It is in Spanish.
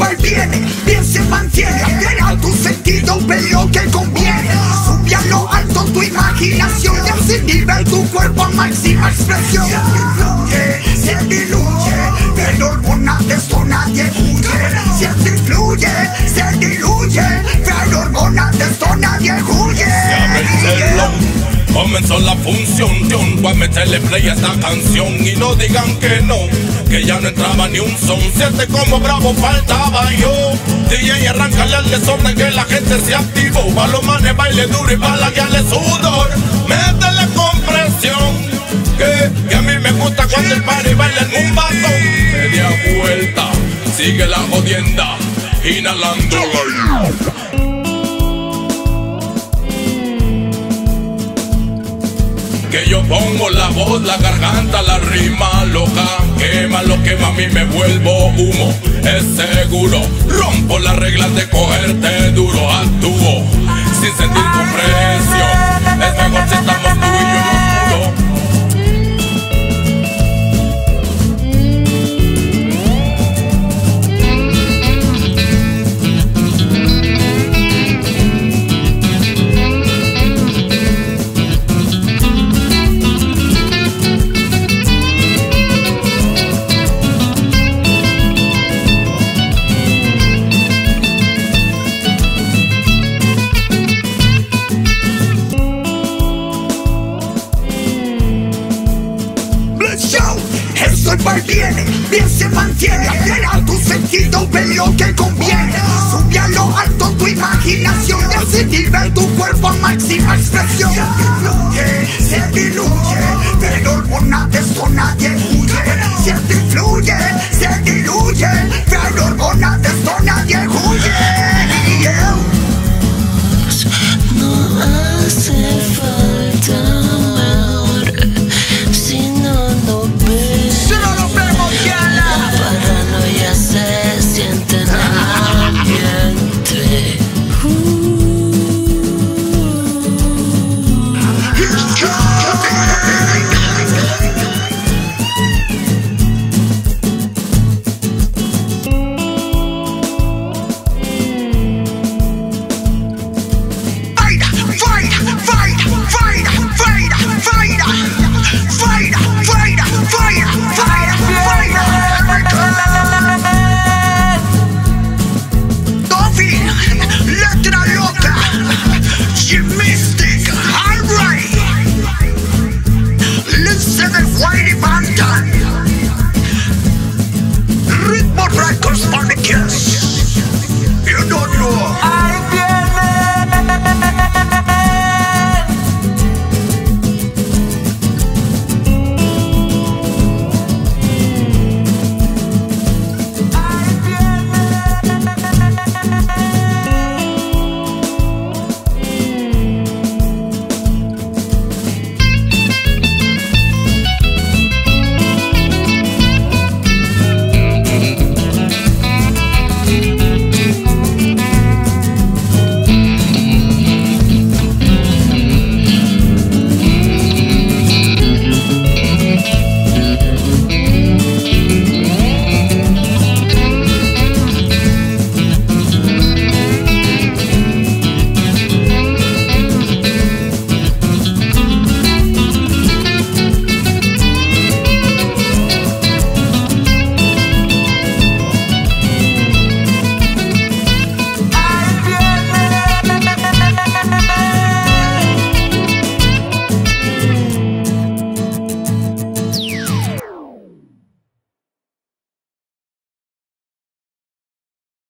va y viene, bien se mantiene. Altera tu sentido, ve lo que conviene. Sube a lo alto tu imaginación y así nivel tu cuerpo a máxima expresión. Se diluye, pero hormonas de esto nadie huye. Si esto influye, se diluye, pero hormonas de esto nadie huye. Se abre el telón, comenzó la función. Voy a meterle play a esta canción y no digan que no, que ya no entraba ni un son. Siente como bravo faltaba yo. DJ, arráncale al desorden que la gente se activó. Pa' los manes baile duro y pa' la guiale sudor. Métele compresión, que a mí me gusta cuando el party baila en un vaso. Media vuelta, sigue la jodienda, inhalando. Que yo pongo la voz, la garganta, la rima loca. Quema lo quema, a mí me vuelvo humo. Es seguro, rompo las reglas de cogerte duro. Actúo sin sentir tu presión. Es mejor si estamos tú y yo en oscuro. Esto va y viene, bien se mantiene. Altera tu sentido, ve lo que conviene. Sube a lo alto tu imaginación y así nivel tu cuerpo a máxima expresión. Se diluye, pero hormonas de esto nadie huye.